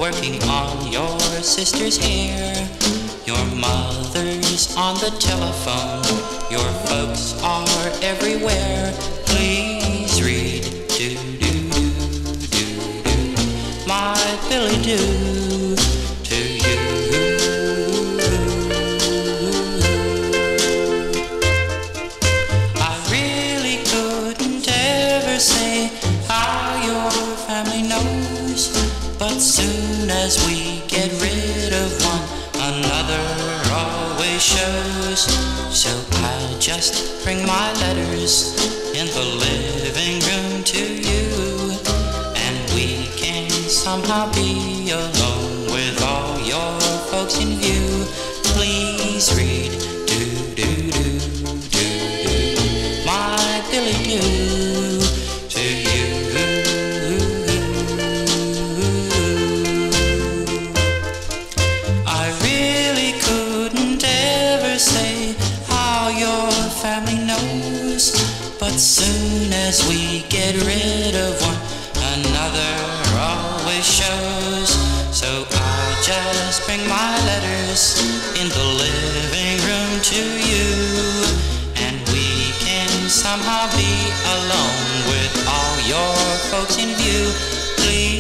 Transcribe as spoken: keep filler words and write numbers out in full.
working on your sister's hair. Your mother's on the telephone. Your folks are everywhere. Please read, do, do, do, do, do, my Billy do to you. I really couldn't ever say how your family knows, but soon as we get rid of one, another always shows. So I'll just bring my letters in the living room to you, and we can somehow be alone with all your folks in view. Please read, do, do, do, do, do, my Billy do to you. I really couldn't ever say how your family knows, but soon as we get rid of one, another always shows. So I'll just bring my letters in the living room to you, and we can somehow be alone with all your folks in view. Please